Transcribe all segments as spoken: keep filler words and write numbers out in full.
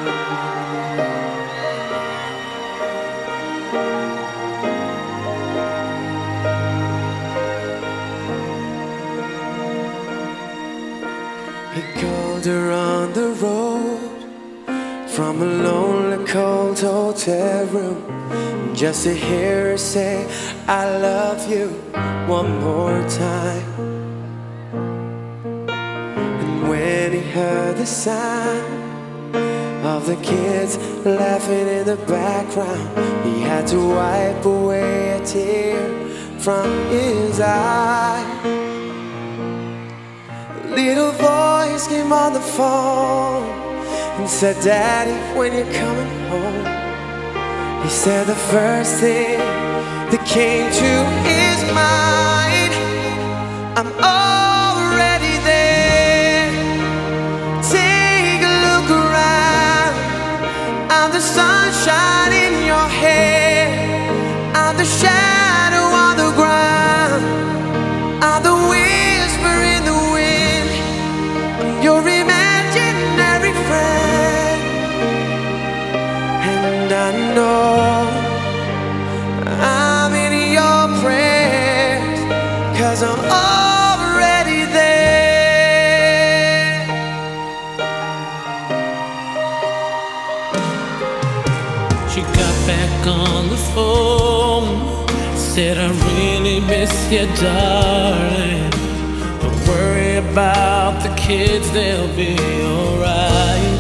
He called her on the road from a lonely, cold hotel room, just to hear her say, I love you one more time. And when he heard the sound of the kids laughing in the background, he had to wipe away a tear from his eye. A little voice came on the phone and said, Daddy, when you're coming home? He said the first thing that came to his mind, I'm already there. Take a look around. I'm the sunshine in your hair. I'm the shadow on the ground. I'm the whisper in the wind. I'm your imaginary friend. And I know I'm in your prayers, 'cause I'm already there. She got back on the phone, said I really miss you, darling. Don't worry about the kids, they'll be alright.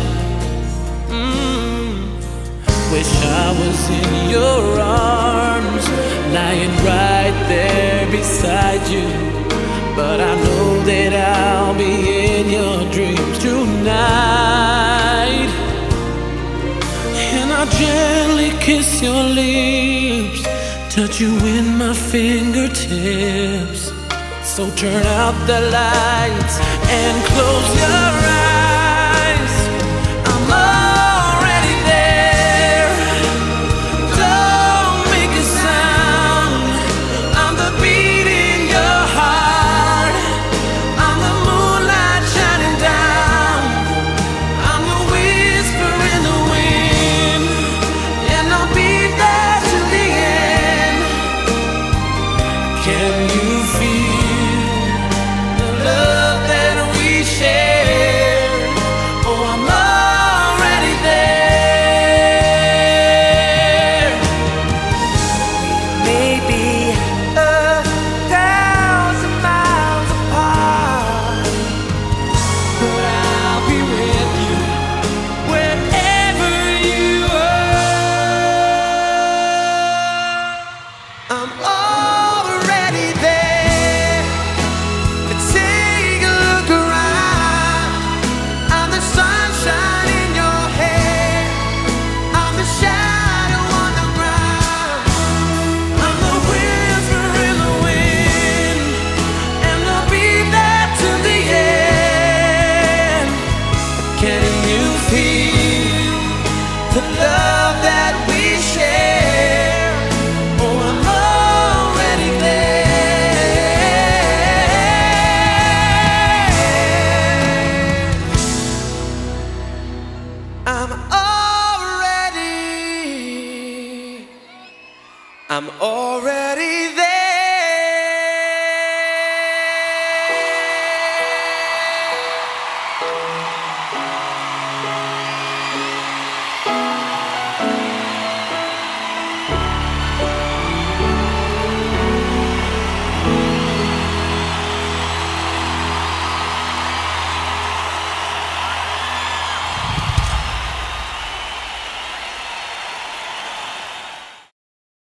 Wish I was in your arms, lying right there beside you. But I know that I'll be in your dreams tonight. And I'll gently kiss your lips, touch you in my fingertips. So turn out the lights and close